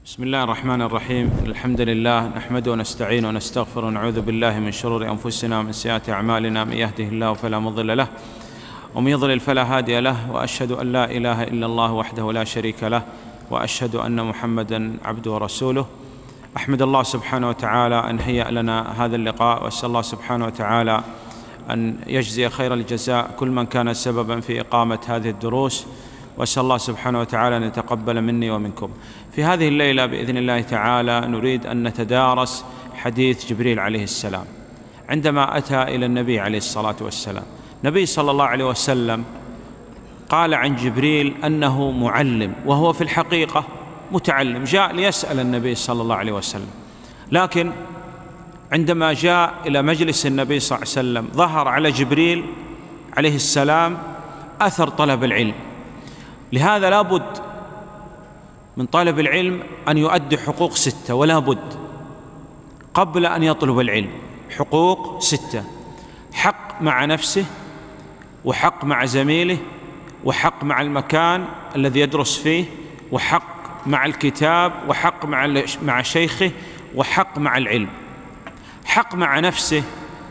بسم الله الرحمن الرحيم. الحمد لله نحمده ونستعينه ونستغفره ونعوذ بالله من شرور أنفسنا ومن سيئات أعمالنا. من يهده الله فلا مضل له ومن يضلل فلا هادي له، وأشهد أن لا إله إلا الله وحده لا شريك له، وأشهد أن محمدًا عبده ورسوله. أحمد الله سبحانه وتعالى أن هيأ لنا هذا اللقاء، وأسأل الله سبحانه وتعالى أن يجزي خير الجزاء كل من كان سببا في إقامة هذه الدروس، وأسأل الله سبحانه وتعالى أن يتقبل مني ومنكم. في هذه الليلة بإذن الله تعالى نريد أن نتدارس حديث جبريل عليه السلام عندما أتى إلى النبي عليه الصلاة والسلام. النبي صلى الله عليه وسلم قال عن جبريل أنه معلم، وهو في الحقيقة متعلم، جاء ليسأل النبي صلى الله عليه وسلم، لكن عندما جاء إلى مجلس النبي صلى الله عليه وسلم ظهر على جبريل عليه السلام أثر طلب العلم. لهذا لا بد من طالب العلم أن يؤدي حقوق 6، ولا بد قبل أن يطلب العلم حقوق 6: حق مع نفسه، وحق مع زميله، وحق مع المكان الذي يدرس فيه، وحق مع الكتاب، وحق مع شيخه، وحق مع العلم. حق مع نفسه،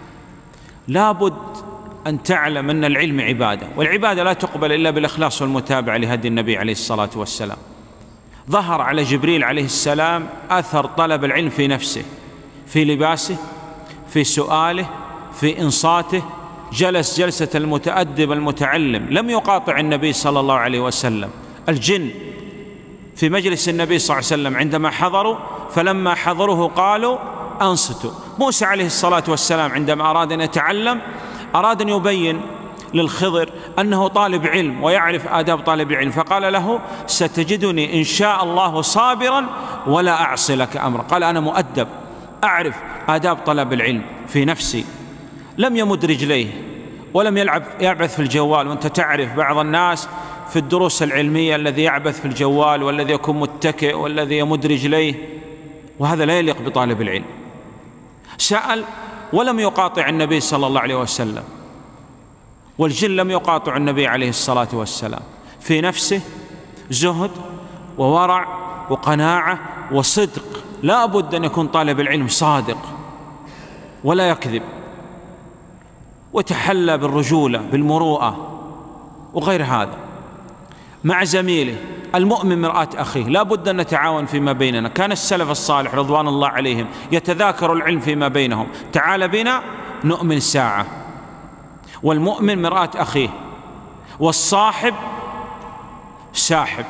لا بد أن تعلم أن العلم عبادة، والعبادة لا تقبل إلا بالإخلاص والمتابعة لهدي النبي عليه الصلاة والسلام. ظهر على جبريل عليه السلام أثر طلب العلم في نفسه، في لباسه، في سؤاله، في إنصاته. جلس جلسة المتأدب المتعلم، لم يقاطع النبي صلى الله عليه وسلم. الجن في مجلس النبي صلى الله عليه وسلم عندما حضروا، فلما حضروه قالوا أنصتوا. موسى عليه الصلاة والسلام عندما أراد أن يتعلم، أراد أن يبين للخضر أنه طالب علم ويعرف آداب طالب العلم، فقال له: ستجدني إن شاء الله صابرا ولا أعصي لك أمرا. قال: أنا مؤدب، أعرف آداب طلب العلم في نفسي. لم يمد رجليه ولم يعبث في الجوال. وأنت تعرف بعض الناس في الدروس العلمية الذي يعبث في الجوال، والذي يكون متكئ، والذي يمد رجليه، وهذا لا يليق بطالب العلم. سأل ولم يقاطع النبي صلى الله عليه وسلم، والجن لم يقاطع النبي عليه الصلاة والسلام. في نفسه زهد وورع وقناعة وصدق. لا بد أن يكون طالب العلم صادق ولا يكذب، وتحلى بالرجولة بالمروءة وغير هذا. مع زميله، المؤمن مرآة أخيه، لا بد أن نتعاون فيما بيننا. كان السلف الصالح رضوان الله عليهم يتذاكر العلم فيما بينهم: تعال بنا نؤمن ساعة. والمؤمن مرآة أخيه، والصاحب ساحب.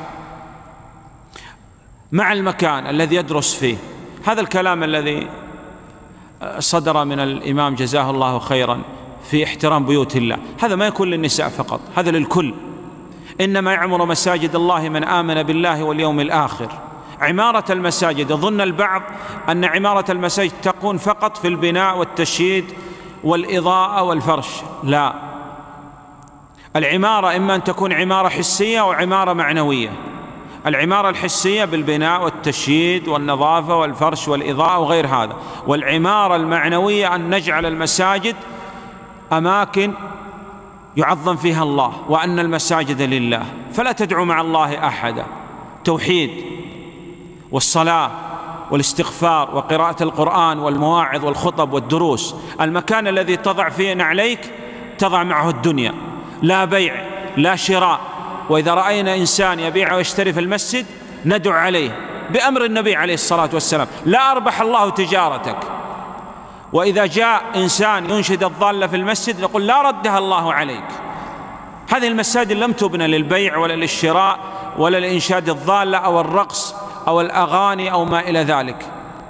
مع المكان الذي يدرس فيه، هذا الكلام الذي صدر من الإمام جزاه الله خيرا في احترام بيوت الله، هذا ما يكون للنساء فقط، هذا للكل. إنما يعمر مساجد الله من آمن بالله واليوم الآخر. عمارة المساجد، يظن البعض أن عمارة المساجد تكون فقط في البناء والتشييد والإضاءة والفرش. لا، العمارة إما أن تكون عمارة حسية وعمارة معنوية. العمارة الحسية بالبناء والتشييد والنظافة والفرش والإضاءة وغير هذا، والعمارة المعنوية أن نجعل المساجد أماكن يعظم فيها الله، وأن المساجد لله، فلا تدعو مع الله أحدا. توحيد والصلاة والاستغفار وقراءة القرآن والمواعظ والخطب والدروس. المكان الذي تضع فيه نعليك تضع معه الدنيا، لا بيع لا شراء. وإذا رأينا إنسان يبيع ويشتري في المسجد ندعو عليه بأمر النبي عليه الصلاة والسلام: لا أربح الله تجارتك. وإذا جاء إنسان ينشد الضالة في المسجد نقول: لا ردها الله عليك. هذه المساجد لم تبنى للبيع ولا للشراء ولا لإنشاد الضالة أو الرقص أو الأغاني أو ما إلى ذلك،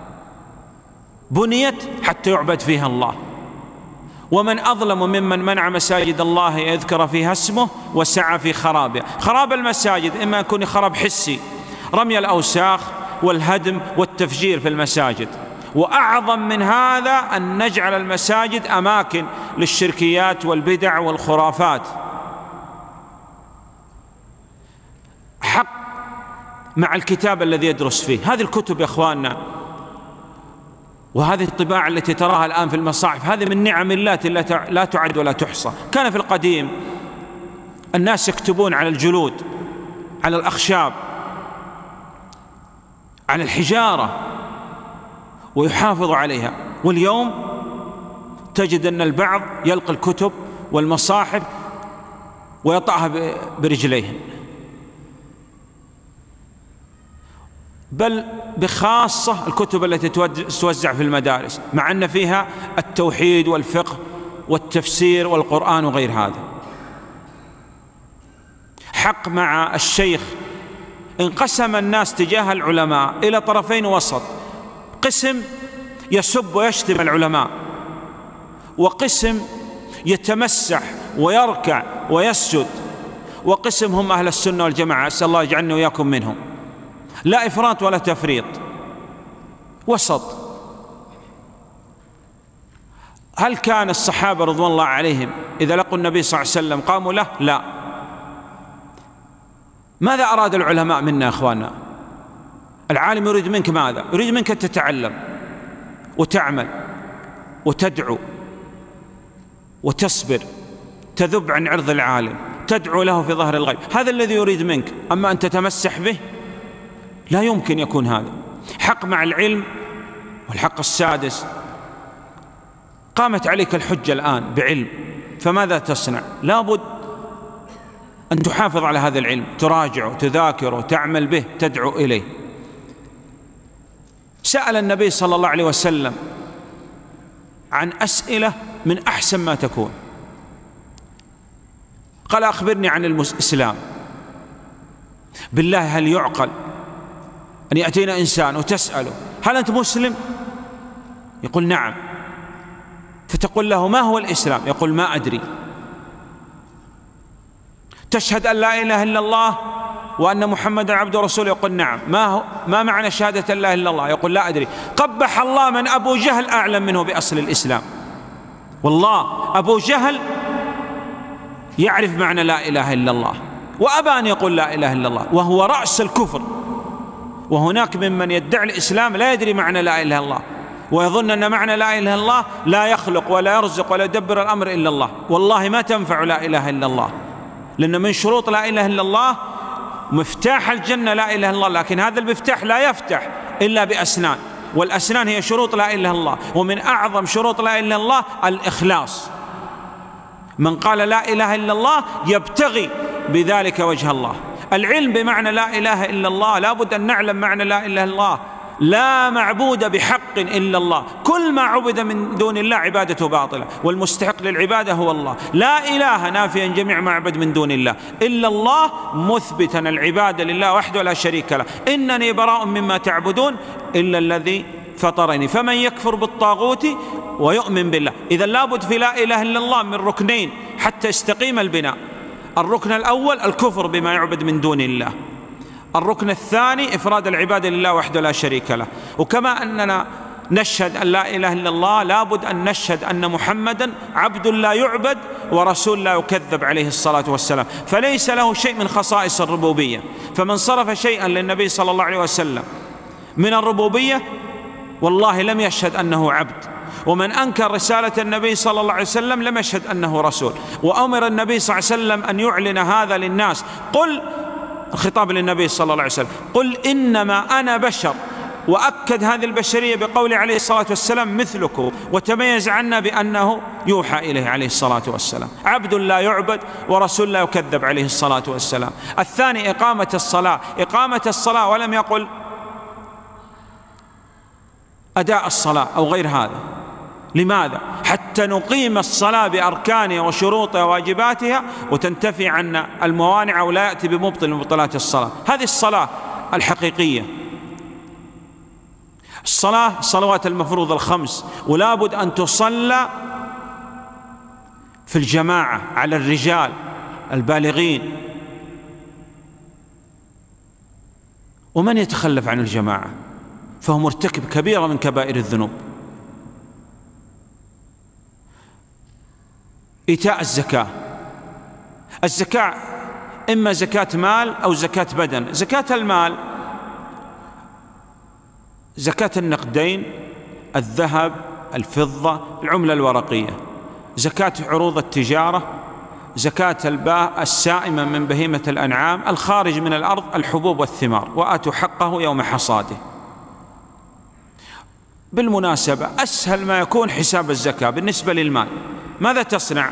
بنيت حتى يعبد فيها الله. ومن أظلم ممن منع مساجد الله يذكر فيها اسمه وسعى في خرابها. خراب المساجد إما يكون خراب حسي، رمي الأوساخ والهدم والتفجير في المساجد، وأعظم من هذا أن نجعل المساجد أماكن للشركيات والبدع والخرافات. حق مع الكتاب الذي يدرس فيه. هذه الكتب يا أخواننا، وهذه الطباعة التي تراها الآن في المصاحف، هذه من نعم الله لا تعد ولا تحصى. كان في القديم الناس يكتبون على الجلود، على الأخشاب، عن الحجارة ويحافظ عليها. واليوم تجد أن البعض يلقى الكتب والمصاحف ويطعها برجليه، بل بخاصة الكتب التي توزع في المدارس، مع أن فيها التوحيد والفقه والتفسير والقرآن وغير هذا. حق مع الشيخ انقسم الناس تجاه العلماء إلى طرفين وسط، قسم يسب ويشتم العلماء، وقسم يتمسح ويركع ويسجد، وقسم هم أهل السنة والجماعة، أسأل الله يجعلنا وإياكم منهم، لا إفراط ولا تفريط، وسط. هل كان الصحابة رضوان الله عليهم إذا لقوا النبي صلى الله عليه وسلم قاموا له؟ لا. ماذا أراد العلماء منا يا أخواننا؟ العالم يريد منك ماذا؟ يريد منك أن تتعلم وتعمل وتدعو وتصبر، تذب عن عرض العالم، تدعو له في ظهر الغيب، هذا الذي يريد منك. أما أن تتمسح به لا يمكن يكون هذا. حق مع العلم. والحق السادس، قامت عليك الحجة الآن بعلم، فماذا تصنع؟ لابد أن تحافظ على هذا العلم، تراجعه، تذاكره، تعمل به، تدعو إليه. سأل النبي صلى الله عليه وسلم عن أسئلة من أحسن ما تكون. قال: أخبرني عن الإسلام. بالله هل يعقل أن يأتينا إنسان وتسأله: هل أنت مسلم؟ يقول: نعم. فتقول له: ما هو الإسلام؟ يقول: ما أدري. تشهد أن لا إله إلا الله وأن محمدا عبده ورسوله؟ يقول: نعم. ما معنى شهادة لا إله إلا الله؟ يقول: لا أدري. قبح الله من أبو جهل أعلم منه بأصل الإسلام. والله أبو جهل يعرف معنى لا إله إلا الله، وأبى أن يقول لا إله إلا الله، وهو رأس الكفر. وهناك ممن يدعي الإسلام لا يدري معنى لا إله إلا الله، ويظن أن معنى لا إله إلا الله لا يخلق ولا يرزق ولا يدبر الأمر إلا الله. والله ما تنفع لا إله إلا الله، لأن من شروط لا إله إلا الله مفتاح الجنة لا إله إلا الله، لكن هذا المفتاح لا يفتح إلا بأسنان، والأسنان هي شروط لا إله إلا الله. ومن أعظم شروط لا إله إلا الله الإخلاص. من قال لا إله إلا الله يبتغي بذلك وجه الله. العلم بمعنى لا إله إلا الله، لا بد أن نعلم معنى لا إله إلا الله. لا معبود بحق إلا الله، كل ما عبد من دون الله عبادته باطلة، والمستحق للعبادة هو الله. لا إله نافيا جميع ما عبد من دون الله، إلا الله مثبتا العبادة لله وحده لا شريك له. إنني براء مما تعبدون إلا الذي فطرني. فمن يكفر بالطاغوت ويؤمن بالله. إذا لابد في لا إله إلا الله من ركنين حتى يستقيم البناء. الركن الأول الكفر بما يعبد من دون الله. الركن الثاني إفراد العبادة لله وحده لا شريك له. وكما أننا نشهد أن لا إله إلا الله، لابد أن نشهد أن محمدا عبد لا يعبد ورسول لا يكذب عليه الصلاة والسلام، فليس له شيء من خصائص الربوبية. فمن صرف شيئا للنبي صلى الله عليه وسلم من الربوبية والله لم يشهد أنه عبد. ومن أنكر رسالة النبي صلى الله عليه وسلم لم يشهد أنه رسول. وأمر النبي صلى الله عليه وسلم أن يعلن هذا للناس. قل، الخطاب للنبي صلى الله عليه وسلم: قل إنما أنا بشر. وأكد هذه البشرية بقوله عليه الصلاة والسلام: مثلكم، وتميز عنا بأنه يوحى إليه عليه الصلاة والسلام. عبد لا يعبد ورسول لا يكذب عليه الصلاة والسلام. الثاني إقامة الصلاة. إقامة الصلاة، ولم يقل أداء الصلاة أو غير هذا. لماذا؟ حتى نقيم الصلاة بأركانها وشروطها وواجباتها، وتنتفي عنا الموانع ولا يأتي بمبطل من مبطلات الصلاة. هذه الصلاة الحقيقية. الصلاة الصلوات المفروضة الخمس، ولا بد أن تصلى في الجماعة على الرجال البالغين. ومن يتخلف عن الجماعة فهو مرتكب كبيرة من كبائر الذنوب. إيتاء الزكاة. الزكاة إما زكاة مال أو زكاة بدن. زكاة المال زكاة النقدين، الذهب، الفضة، العملة الورقية. زكاة عروض التجارة، زكاة السائمة من بهيمة الأنعام، الخارج من الأرض، الحبوب والثمار، وآتوا حقه يوم حصاده. بالمناسبة أسهل ما يكون حساب الزكاة بالنسبة للمال. ماذا تصنع؟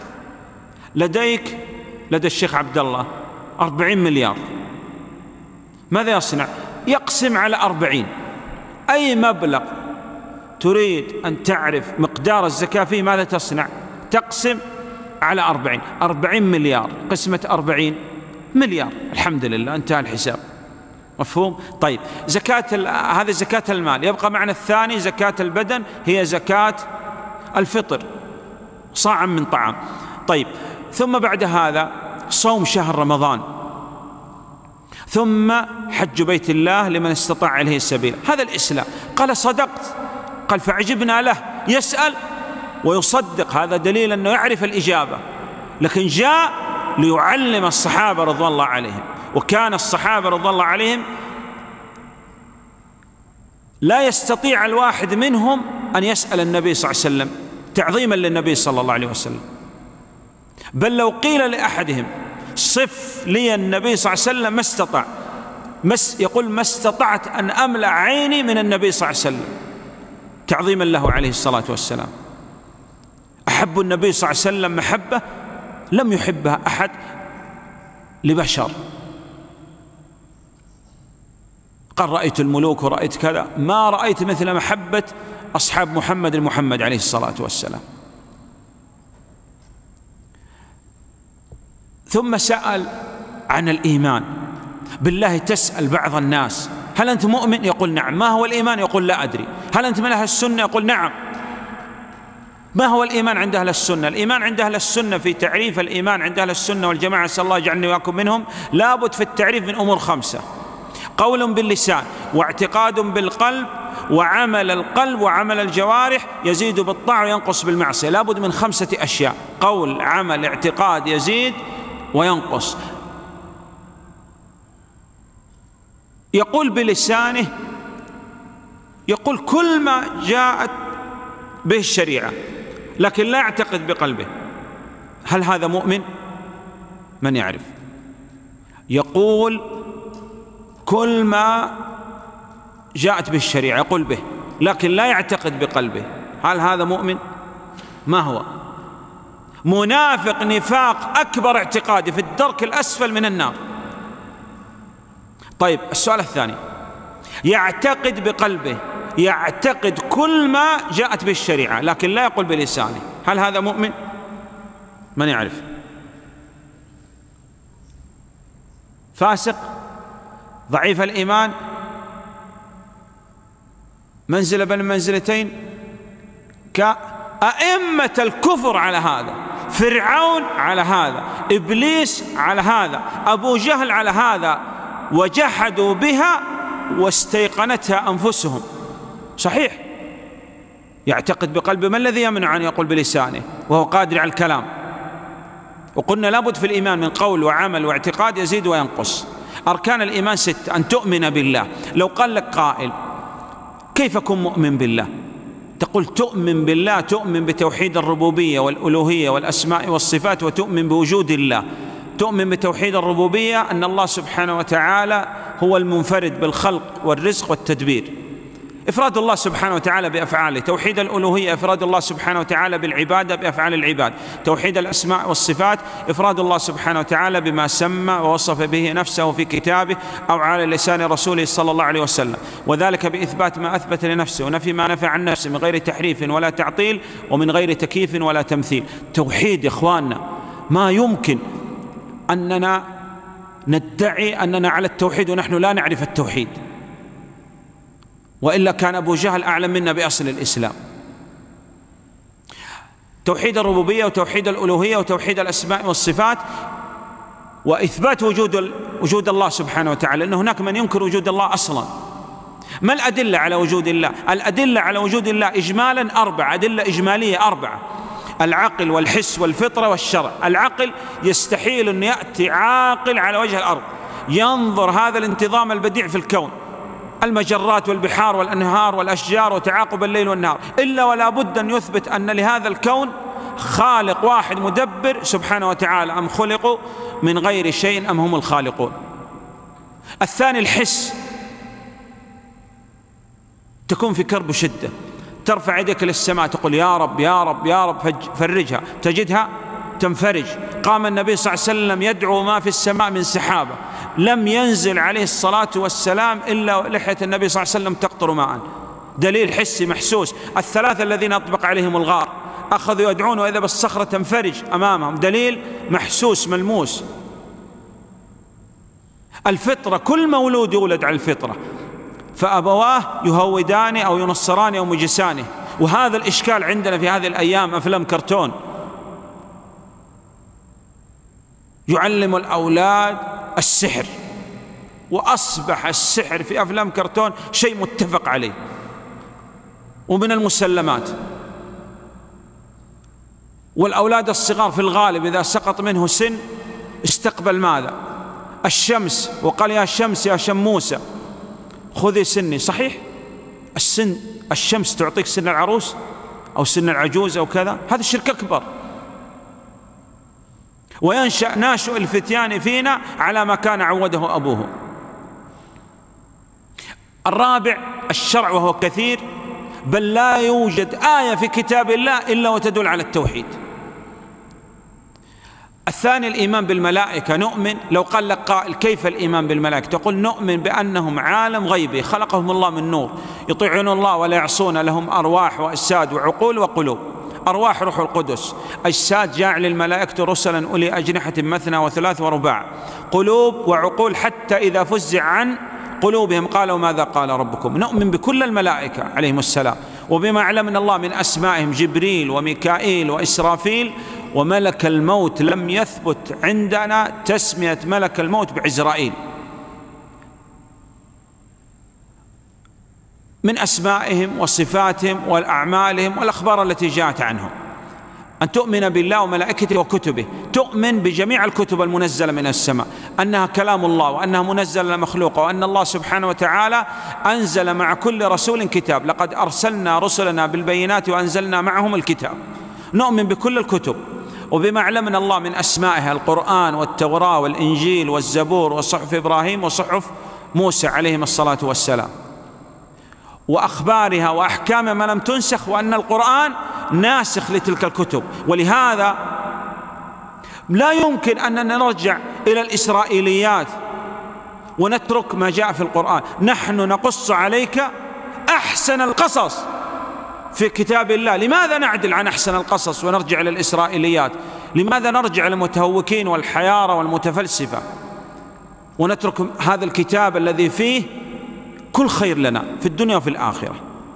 لدى الشيخ عبد الله 40 مليار، ماذا يصنع؟ يقسم على 40. أي مبلغ تريد أن تعرف مقدار الزكاة فيه ماذا تصنع؟ تقسم على 40. 40 مليار قسمة 40 مليار، الحمد لله انتهى الحساب. مفهوم؟ طيب هذه زكاة المال. يبقى معنى الثاني زكاة البدن، هي زكاة الفطر، صاع من طعام. طيب، ثم بعد هذا صوم شهر رمضان، ثم حج بيت الله لمن استطاع إليه السبيل. هذا الإسلام. قال صدقت، قال فعجبنا له، يسأل ويصدق، هذا دليل أنه يعرف الإجابة، لكن جاء ليعلم الصحابة رضوان الله عليهم. وكان الصحابة رضوان الله عليهم لا يستطيع الواحد منهم أن يسأل النبي صلى الله عليه وسلم تعظيما للنبي صلى الله عليه وسلم، بل لو قيل لأحدهم صف لي النبي صلى الله عليه وسلم ما استطاع، يقول ما استطعت أن أملأ عيني من النبي صلى الله عليه وسلم تعظيما له عليه الصلاة والسلام. أحب النبي صلى الله عليه وسلم محبة لم يحبها أحد لبشر. قال رأيت الملوك ورأيت كذا، ما رأيت مثل محبة أصحاب محمد عليه الصلاة والسلام. ثم سأل عن الإيمان. بالله تسأل بعض الناس هل أنت مؤمن؟ يقول نعم. ما هو الإيمان؟ يقول لا أدري. هل أنت من أهل السنة؟ يقول نعم. ما هو الإيمان عند أهل السنة؟ الإيمان عند أهل السنة في تعريف الإيمان عند أهل السنة والجماعة، أسأل الله يجعلني وإياكم منهم، لابد في التعريف من أمور 5: قول باللسان، واعتقاد بالقلب، وعمل القلب وعمل الجوارح، يزيد بالطاعة وينقص بالمعصية. لابد من 5 أشياء: قول، عمل، اعتقاد، يزيد وينقص. يقول بلسانه، يقول كل ما جاءت به الشريعة، لكن لا يعتقد بقلبه. هل هذا مؤمن؟ من يعرف؟ يقول كل ما جاءت به الشريعة يقول به، لكن لا يعتقد بقلبه. هل هذا مؤمن؟ ما هو؟ منافق نفاق أكبر اعتقادي في الدرك الأسفل من النار. طيب، السؤال الثاني: يعتقد بقلبه، يعتقد كل ما جاءت به الشريعة لكن لا يقول بلسانه. هل هذا مؤمن؟ من يعرف؟ فاسق، ضعيف الإيمان، منزلة بين المنزلتين، كأئمة الكفر على هذا، فرعون على هذا، إبليس على هذا، أبو جهل على هذا، وجحدوا بها واستيقنتها أنفسهم. صحيح، يعتقد بقلبه، ما الذي يمنع أن يقول بلسانه وهو قادر على الكلام؟ وقلنا لابد في الإيمان من قول وعمل واعتقاد، يزيد وينقص. أركان الإيمان 6: أن تؤمن بالله. لو قال لك قائل كيف أكون مؤمن بالله؟ تقول تؤمن بالله، تؤمن بتوحيد الربوبية والألوهية والأسماء والصفات، وتؤمن بوجود الله. تؤمن بتوحيد الربوبية، أن الله سبحانه وتعالى هو المنفرد بالخلق والرزق والتدبير، إفراد الله سبحانه وتعالى بأفعاله. توحيد الألوهية، إفراد الله سبحانه وتعالى بالعبادة بأفعال العباد. توحيد الأسماء والصفات، إفراد الله سبحانه وتعالى بما سمى ووصف به نفسه في كتابه أو على لسان رسوله صلى الله عليه وسلم، وذلك بإثبات ما أثبت لنفسه ونفي ما نفى عن نفسه من غير تحريف ولا تعطيل ومن غير تكييف ولا تمثيل. توحيد يا إخواننا، ما يمكن أننا ندعي أننا على التوحيد ونحن لا نعرف التوحيد، وإلا كان أبو جهل أعلم منا بأصل الإسلام. توحيد الربوبية وتوحيد الألوهية وتوحيد الأسماء والصفات، وإثبات وجود الله سبحانه وتعالى، لأن هناك من ينكر وجود الله أصلا. ما الأدلة على وجود الله؟ الأدلة على وجود الله إجمالا 4 أدلة إجمالية 4: العقل والحس والفطرة والشرع. العقل، يستحيل أن يأتي عاقل على وجه الأرض ينظر هذا الانتظام البديع في الكون، المجرات والبحار والأنهار والأشجار وتعاقب الليل والنهار، إلا ولا بد أن يثبت أن لهذا الكون خالق واحد مدبر سبحانه وتعالى، أم خلقوا من غير شيء أم هم الخالقون. الثاني الحس، تكون في كرب وشدة، ترفع يدك للسماء تقول يا رب يا رب يا رب فرجها، تجدها تنفرج. قام النبي صلى الله عليه وسلم يدعو ما في السماء من سحابة، لم ينزل عليه الصلاة والسلام إلا لحية النبي صلى الله عليه وسلم تقطر ماء، دليل حسي محسوس. الثلاثة الذين أطبق عليهم الغار أخذوا يدعون وإذا بالصخرة تنفرج أمامهم، دليل محسوس ملموس. الفطرة، كل مولود يولد على الفطرة، فأبواه يهودانه أو ينصرانه أو مجسانه. وهذا الإشكال عندنا في هذه الأيام، أفلام كرتون يعلم الأولاد السحر، وأصبح السحر في أفلام كرتون شيء متفق عليه ومن المسلمات. والأولاد الصغار في الغالب إذا سقط منه سن استقبل ماذا؟ الشمس، وقال يا شمس يا شموسة خذي سني. صحيح الشمس تعطيك سن العروس أو سن العجوز أو كذا، هذا شرك أكبر. وينشأ ناشئ الفتيان فينا على ما كان عوده أبوه. الرابع الشرع، وهو كثير، بل لا يوجد آية في كتاب الله إلا وتدل على التوحيد. الثاني الإيمان بالملائكة. نؤمن، لو قال لك قائل كيف الإيمان بالملائكة؟ تقول نؤمن بأنهم عالم غيبي خلقهم الله من نور، يطيعون الله ولا يعصون، لهم أرواح وأجساد وعقول وقلوب. أرواح روح القدس، أجساد جاعل الملائكة رسلا أولي أجنحة مثنى وثلاث ورباع، قلوب وعقول حتى إذا فزع عن قلوبهم قالوا ماذا قال ربكم. نؤمن بكل الملائكة عليهم السلام، وبما علمنا الله من أسمائهم جبريل وميكائيل وإسرافيل وملك الموت. لم يثبت عندنا تسمية ملك الموت بعزرائيل. من أسمائهم وصفاتهم والأعمالهم والأخبار التي جاءت عنهم. أن تؤمن بالله وملائكته وكتبه، تؤمن بجميع الكتب المنزلة من السماء أنها كلام الله وأنها منزلة مخلوقة، وأن الله سبحانه وتعالى أنزل مع كل رسول كتاب. لقد أرسلنا رسلنا بالبينات وأنزلنا معهم الكتاب. نؤمن بكل الكتب وبما علمنا الله من أسمائها، القرآن والتوراة والإنجيل والزبور وصحف إبراهيم وصحف موسى عليهم الصلاة والسلام، وأخبارها وأحكامها ما لم تنسخ، وأن القرآن ناسخ لتلك الكتب. ولهذا لا يمكن أننا نرجع إلى الإسرائيليات ونترك ما جاء في القرآن. نحن نقص عليك أحسن القصص في كتاب الله. لماذا نعدل عن أحسن القصص ونرجع إلى الإسرائيليات؟ لماذا نرجع للمتهوكين والحيارى والمتفلسفة ونترك هذا الكتاب الذي فيه كل خير لنا في الدنيا وفي الآخرة؟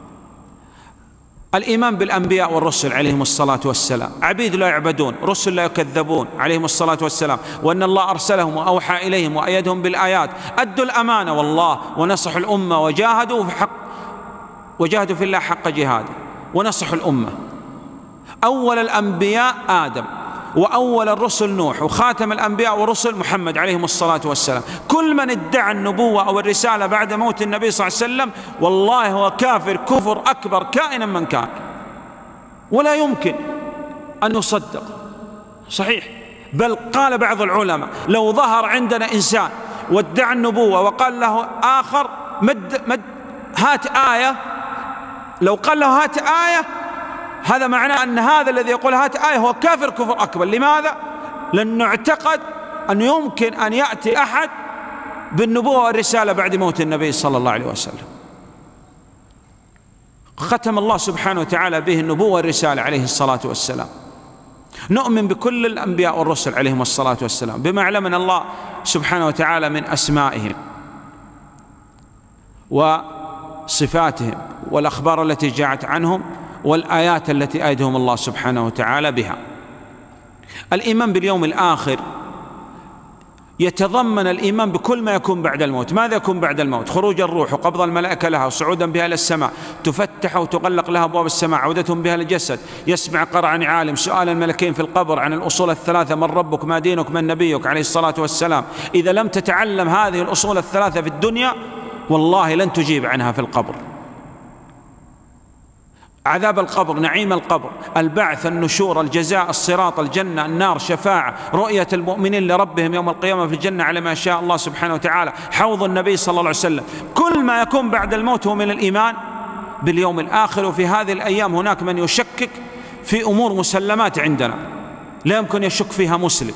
الإيمان بالأنبياء والرسل عليهم الصلاة والسلام، عبيد لا يعبدون، رسل لا يكذبون عليهم الصلاة والسلام، وأن الله أرسلهم وأوحى إليهم وأيدهم بالآيات، أدوا الأمانة والله ونصحوا الأمة وجاهدوا في الله حق جهاده ونصحوا الأمة. أول الأنبياء آدم، وأول الرسل نوح، وخاتم الأنبياء والرسل محمد عليهم الصلاة والسلام. كل من ادعى النبوة أو الرسالة بعد موت النبي صلى الله عليه وسلم والله هو كافر كفر أكبر كائنا من كان، ولا يمكن أن يصدق. صحيح، بل قال بعض العلماء لو ظهر عندنا إنسان وادعى النبوة وقال له آخر هات آية، لو قال له هات آية، هذا معناه أن هذا الذي يقول هات آية هو كافر كفر أكبر. لماذا؟ لأنه اعتقد أن يمكن أن يأتي أحد بالنبوة والرسالة بعد موت النبي صلى الله عليه وسلم. ختم الله سبحانه وتعالى به النبوة والرسالة عليه الصلاة والسلام. نؤمن بكل الأنبياء والرسل عليهم الصلاة والسلام بما علمنا الله سبحانه وتعالى من أسمائهم وصفاتهم والأخبار التي جاءت عنهم والآيات التي أيدهم الله سبحانه وتعالى بها. الإيمان باليوم الآخر يتضمن الإيمان بكل ما يكون بعد الموت. ماذا يكون بعد الموت؟ خروج الروح وقبض الملائكة لها وصعودا بها إلى السماء، تفتح وتغلق لها أبواب السماء، عودتهم بها للجسد، يسمع قرع عالم، سؤال الملكين في القبر عن الأصول الثلاثة: من ربك، ما دينك، من نبيك عليه الصلاة والسلام. إذا لم تتعلم هذه الأصول الثلاثة في الدنيا والله لن تجيب عنها في القبر. عذاب القبر، نعيم القبر، البعث، النشور، الجزاء، الصراط، الجنة، النار، شفاعة، رؤية المؤمنين لربهم يوم القيامة في الجنة على ما شاء الله سبحانه وتعالى، حوض النبي صلى الله عليه وسلم. كل ما يكون بعد الموت هو من الإيمان باليوم الآخر. وفي هذه الأيام هناك من يشكك في أمور مسلمات عندنا لا يمكن يشك فيها مسلم.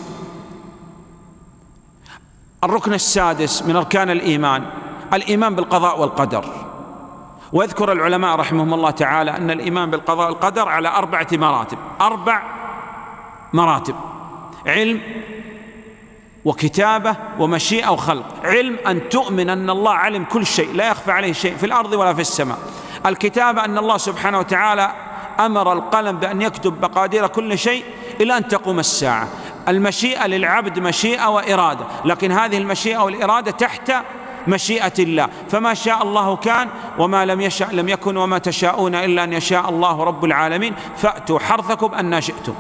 الركن السادس من أركان الإيمان الإيمان بالقضاء والقدر. ويذكر العلماء رحمهم الله تعالى أن الإيمان بالقضاء والقدر على 4 مراتب، 4 مراتب: علم وكتابة ومشيئة وخلق. علم أن تؤمن أن الله علم كل شيء، لا يخفى عليه شيء في الأرض ولا في السماء. الكتابة أن الله سبحانه وتعالى أمر القلم بأن يكتب مقادير كل شيء إلى أن تقوم الساعة. المشيئة للعبد مشيئة وإرادة، لكن هذه المشيئة والإرادة تحت مشيئة الله، فما شاء الله كان وما لم يشأ لم يكن وما تشاءون إلا أن يشاء الله رب العالمين، فأتوا حرثكم أن شئتم.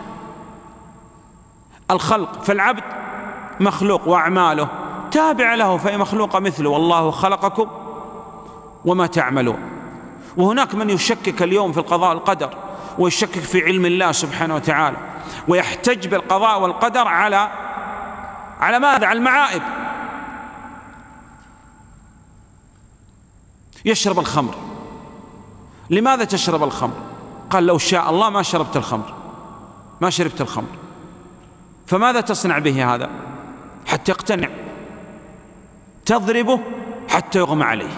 الخلق، فالعبد مخلوق وأعماله تابع له، فهي مخلوق مثله، والله خلقكم وما تعملون. وهناك من يشكك اليوم في القضاء والقدر ويشكك في علم الله سبحانه وتعالى، ويحتج بالقضاء والقدر على ماذا؟ على المعائب. يشرب الخمر. لماذا تشرب الخمر؟ قال لو شاء الله ما شربت الخمر، ما شربت الخمر. فماذا تصنع به هذا حتى يقتنع؟ تضربه حتى يغمى عليه،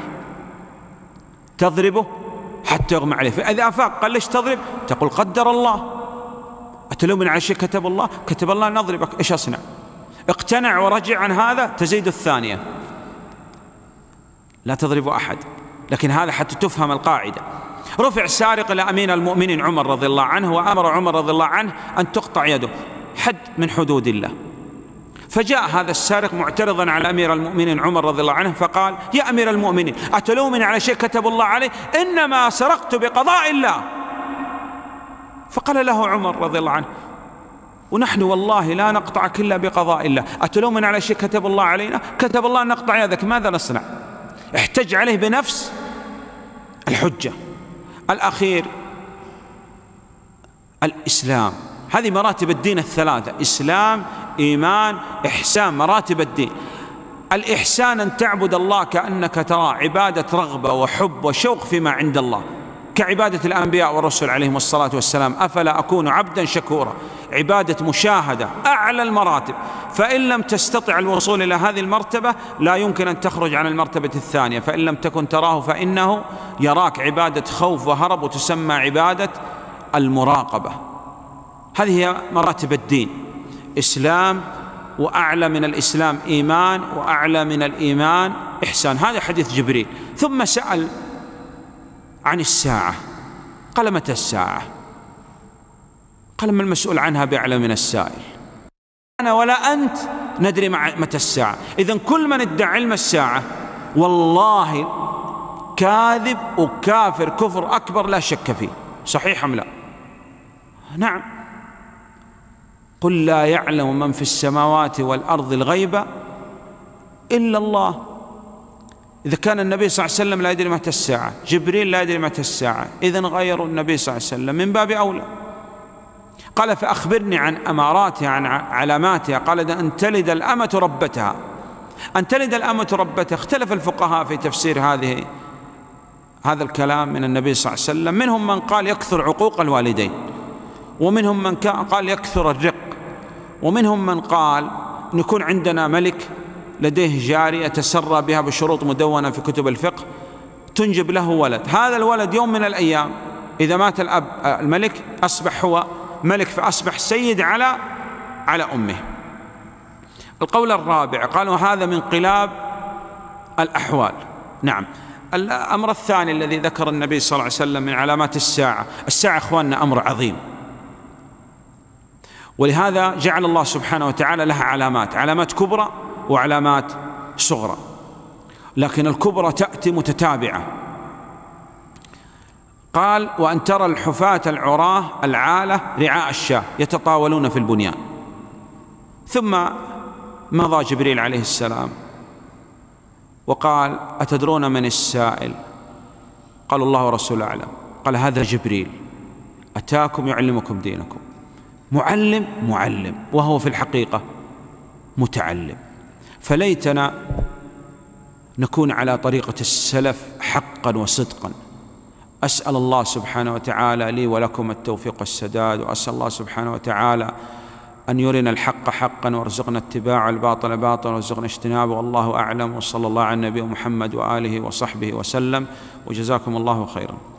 تضربه حتى يغمى عليه. فإذا أفاق قال ليش تضرب؟ تقول قدر الله، أتلومن على شيء كتب الله؟ كتب الله نضربك، إيش أصنع؟ اقتنع ورجع عن هذا، تزيد الثانية. لا تضرب أحد، لكن هذا حتى تفهم القاعدة. رفع السارق إلى أمين المؤمنين عمر رضي الله عنه، وأمر عمر رضي الله عنه أن تقطع يده، حد من حدود الله. فجاء هذا السارق معترضا على أمير المؤمنين عمر رضي الله عنه فقال: يا أمير المؤمنين أتلومني على شيء كتب الله عليه؟ إنما سرقت بقضاء الله. فقال له عمر رضي الله عنه: ونحن والله لا نقطعك إلا بقضاء الله، أتلومني على شيء كتب الله علينا؟ كتب الله أن نقطع يدك، ماذا نصنع؟ احتج عليه بنفس الحجة. الأخير الإسلام. هذه مراتب الدين الثلاثة: إسلام، إيمان، إحسان. مراتب الدين. الإحسان أن تعبد الله كأنك تراه، عبادة رغبة وحب وشوق فيما عند الله، كعبادة الأنبياء والرسل عليهم الصلاة والسلام: أفلا أكون عبدا شكورا. عبادة مشاهدة، أعلى المراتب. فإن لم تستطع الوصول إلى هذه المرتبة لا يمكن أن تخرج عن المرتبة الثانية. فإن لم تكن تراه فإنه يراك. عبادة خوف وهرب، وتسمى عبادة المراقبة. هذه هي مراتب الدين: إسلام، وأعلى من الإسلام إيمان، وأعلى من الإيمان إحسان. هذا حديث جبريل. ثم سأل عن الساعة، قال: متى الساعة؟ قال: ما المسؤول عنها بأعلم من السائل. أنا ولا أنت ندري متى الساعة. إذن كل من ادعى علم الساعة والله كاذب وكافر كفر أكبر لا شك فيه. صحيح أم لا؟ نعم. قل لا يعلم من في السماوات والأرض الغيب إلا الله. إذا كان النبي صلى الله عليه وسلم لا يدري متى الساعة، جبريل لا يدري متى الساعة، إذن غير النبي صلى الله عليه وسلم من باب أولى. قال: فأخبرني عن أماراتها، عن علاماتها. قال: أن تلد الأمة ربتها. أن تلد الأمة ربتها. اختلف الفقهاء في تفسير هذا الكلام من النبي صلى الله عليه وسلم. منهم من قال يكثر عقوق الوالدين، ومنهم من قال يكثر الرق، ومنهم من قال نكون عندنا ملك لديه جارية يتسرى بها بشروط مدونة في كتب الفقه، تنجب له ولد. هذا الولد يوم من الأيام إذا مات الأب الملك أصبح هو ملك، فأصبح سيد على أمه. القول الرابع قالوا هذا من انقلاب الأحوال. نعم. الأمر الثاني الذي ذكر النبي صلى الله عليه وسلم من علامات الساعة. الساعة إخواننا أمر عظيم، ولهذا جعل الله سبحانه وتعالى لها علامات كبرى وعلامات صغرى، لكن الكبرى تأتي متتابعة. قال: وأن ترى الحفاة العراة العالة رعاء الشاة يتطاولون في البنيان. ثم مضى جبريل عليه السلام وقال: أتدرون من السائل؟ قالوا: الله ورسوله أعلم. قال: هذا جبريل أتاكم يعلمكم دينكم. معلم، وهو في الحقيقة متعلم. فليتنا نكون على طريقة السلف حقا وصدقا. أسأل الله سبحانه وتعالى لي ولكم التوفيق والسداد، وأسأل الله سبحانه وتعالى أن يرنا الحق حقا وارزقنا اتباعه، الباطل باطلا وارزقنا اجتنابه. والله أعلم، وصلى الله على النبي محمد وآله وصحبه وسلم، وجزاكم الله خيرا.